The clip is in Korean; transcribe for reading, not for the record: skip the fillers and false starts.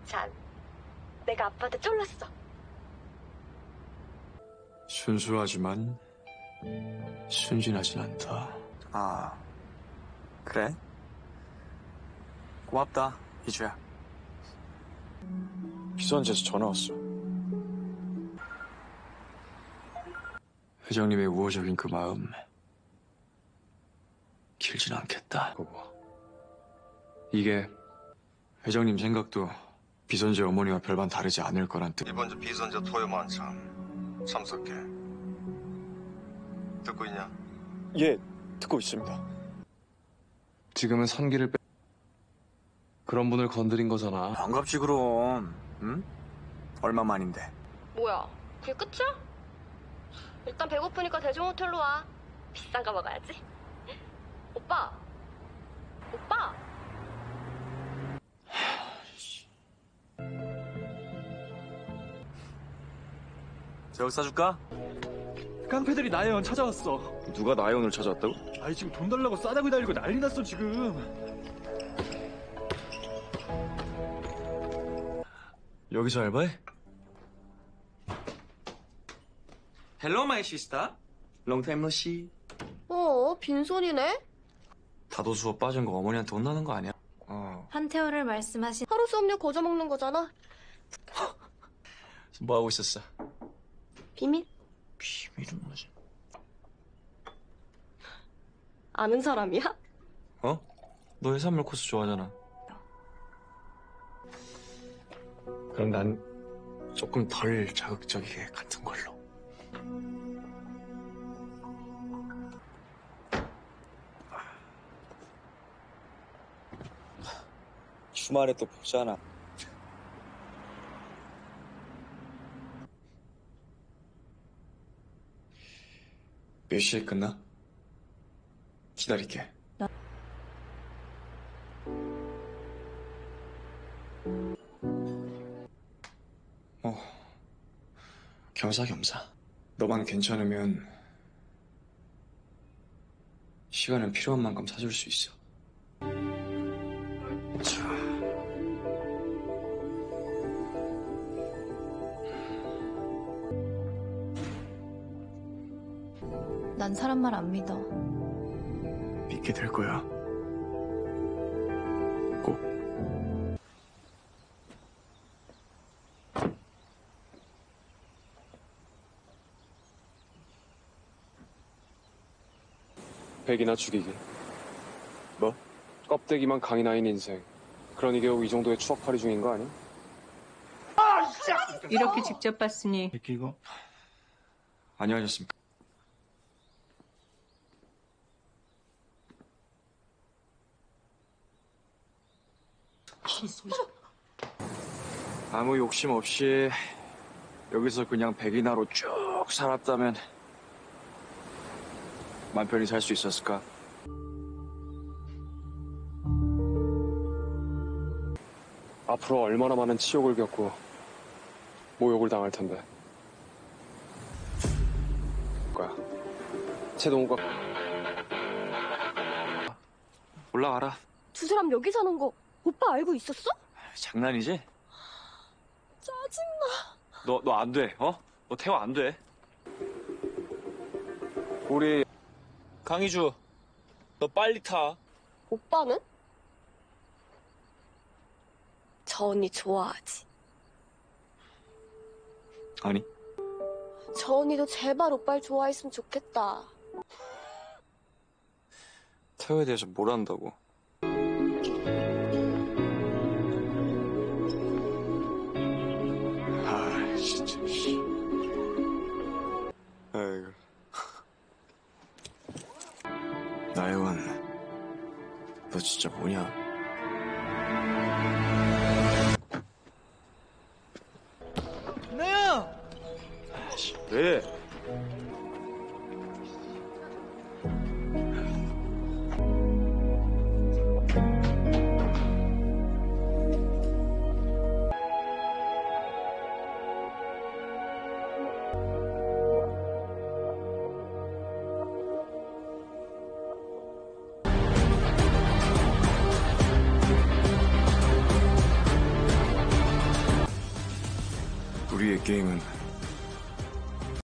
잔. 내가 아빠한테 쫄랐어. 순수하지만 순진하진 않다. 아, 그래? 고맙다, 희주야. 비선지에서 전화 왔어. 회장님의 우호적인 그 마음 길진 않겠다. 보고. 이게 회장님 생각도 비선재 어머니와 별반 다르지 않을 거란 뜻. 이번 주 비선제 토요 만찬 참석해. 듣고 있냐? 예, 듣고 있습니다. 지금은 선기를 빼... 그런 분을 건드린 거잖아. 반갑지 그럼. 응? 얼마만인데? 뭐야, 그게 끝이야? 일단 배고프니까 대중호텔로 와. 비싼 거 먹어야지. 오빠! 오빠! 제육 사줄까? 깡패들이 나혜원 찾아왔어. 누가 나영을 찾아왔다고? 아니 지금 돈 달라고 싸다구 달리고 난리 났어 지금. 여기서 알바해? Hello, my sister. Long time no see. 빈손이네? 다도수업 빠진 거 어머니한테 혼나는 거 아니야? 한태호를 말씀하신 하루 수업료 거저 먹는 거잖아. 뭐 하고 있었어? 비밀? 비밀은 뭐지? 아는 사람이야? 어? 너 해산물 코스 좋아하잖아. 그럼 난 조금 덜 자극적이게 같은 걸로. 주말에 또 보잖아. 몇 시에 끝나? 기다릴게. 겸사겸사. 너만 괜찮으면 시간은 필요한 만큼 사줄 수 있어. 자. 난 사람 말 안 믿어. 믿게 될 거야. 꼭. 백이나 죽이기. 뭐? 껍데기만 강이 나인 인생. 그러니 겨우 이 정도의 추억팔이 중인 거 아니야? 이렇게 직접 봤으니 안녕하셨습니까? 아무 욕심 없이 여기서 그냥 백이나로 쭉 살았다면 맘 편히 살 수 있었을까? 앞으로 얼마나 많은 치욕을 겪고 모욕을 당할 텐데. 거야. 최동우가 올라가라. 두 사람 여기 사는 거 오빠 알고 있었어? 장난이지? 짜증나. 너 안 돼, 어? 너 태워 안 돼. 우리 강희주, 너 빨리 타. 오빠는? 저 언니 좋아하지. 아니, 저 언니도 제발 오빠를 좋아했으면 좋겠다. 태호에 대해서 뭘 안다고? 아, 진짜. 아이고. 나혜원, 너 진짜 뭐냐? 나야! 왜? 우리의 게임은